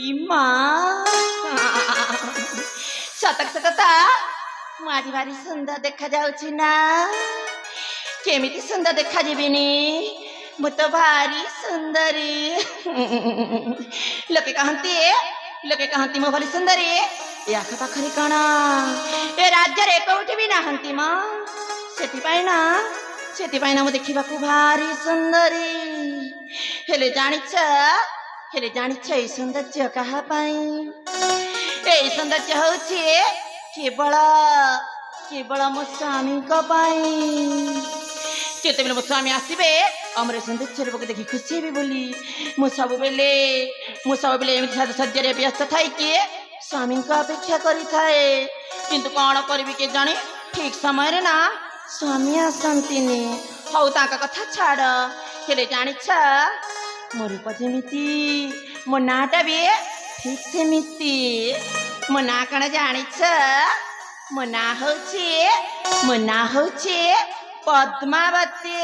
इमा सतक सतता मारी भारी सुंदर देखा जाउछि ना केमिति सुंदर देखा जीविनी मु तो भारी सुंदरी लोके कहती मो भली सुंदरी या पाखरे कण ए राज्य रे कोठी भी नाहंती म सेति ना मु देखिबा को भारी सुंदरी हेले जानिछ ए सौंदर्य कहा पाई ए सौंदर्य होछि केवल मो स्वामी को पाई केतेबेले मो स्वामी आसबे अमर सौंदर्य रूप देखि खुशी भी बोली मु सब बेले एमती साज सज्जरे व्यस्त थाई कि स्वामी को अपेक्षा करी थाए किंतु कौन करी के जाने ठीक समय रे ना स्वामी आसंतीनी हौ ताका कथा छाड़ हेले जानिछ मो रूप जेमिति मो नाटा भी ठीक सेमिति मो ना कण जानिछ मो ना होछि पद्मावती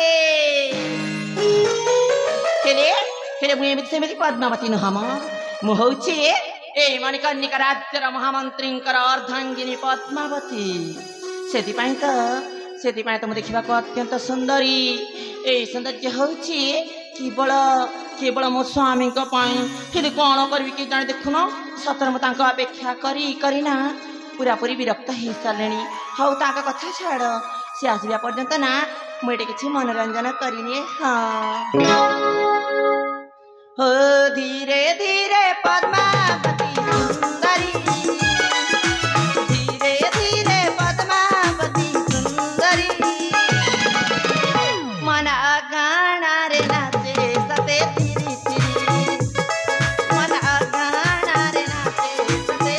हेले मु एमिति सेमिति पद्मावती नुहम मु होछि ए मणिकर्णिका राज्यर महामंत्री अर्धांगिनी पद्मावती सेतिपाई तो मु देखा अत्यंत सुंदरी ए सौंदर्य होछि केवल मो स्वामी फिर कौन करी कि जाने देखुन सतर मु अपेक्षा करना पूरा पूरी विरक्त हो सारे हौ ताका कथा छाड़ सी आसवा पर्यंत ना मुझे किसी मनोरंजन करनी हाँ हो धीरे धीरे पद्मावती सुंदरी धीरे धीरे पद्मावती सुंदरी मन गाना रे नाचे सते धीरे धीरे मन गाना रे नाचे सते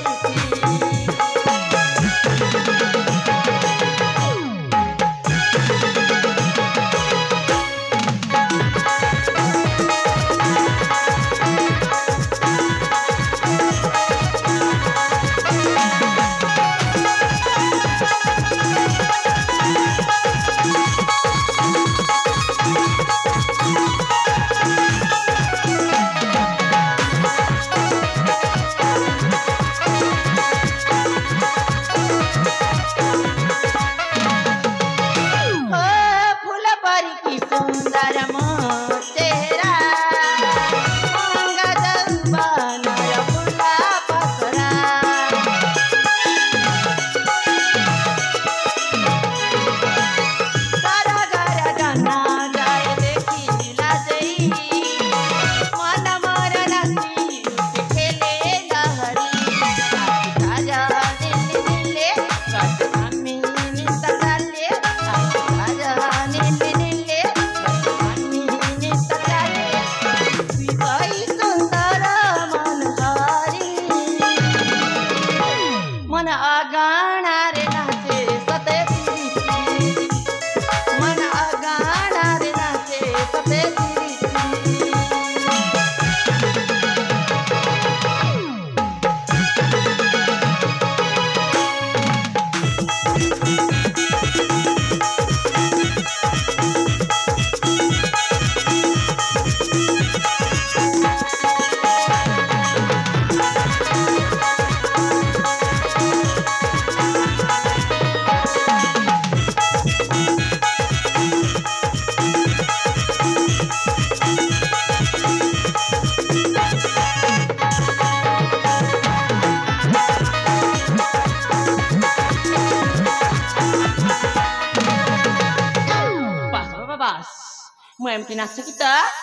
मुझे नाच गीत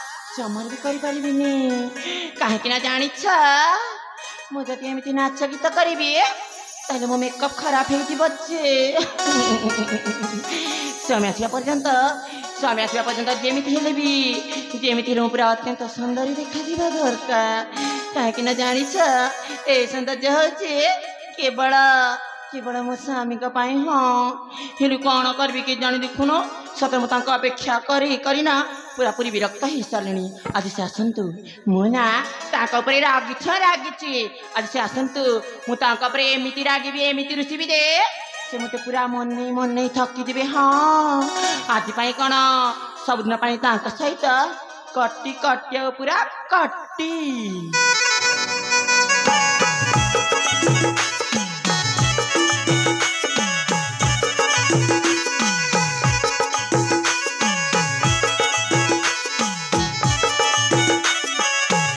जमर भी करें कहीं जानिछ मुझे एमती नाच गीत करी ताले मो मेकअप खराब हो स्वामी आसवा पर्यंत जमीती हेले भी जमीती पूरा अत्यंत सुंदरी देखा दरकार कहीं जानिछ ए सौंदर्य होछि केवल मो स्वामी हाँ हेलु कौन करी कि जानी देखुन सत मु अपेक्षा करना पूरा पूरी विरक्त हो सारे आज से आसतु मुना रागी आज से आसतु मुझे एमती रागि एमती रुषि दे से मत पूरा मन नहीं थकीदेवे हाँ आज कौन सबुदिन सहित कटी पूरा कटी।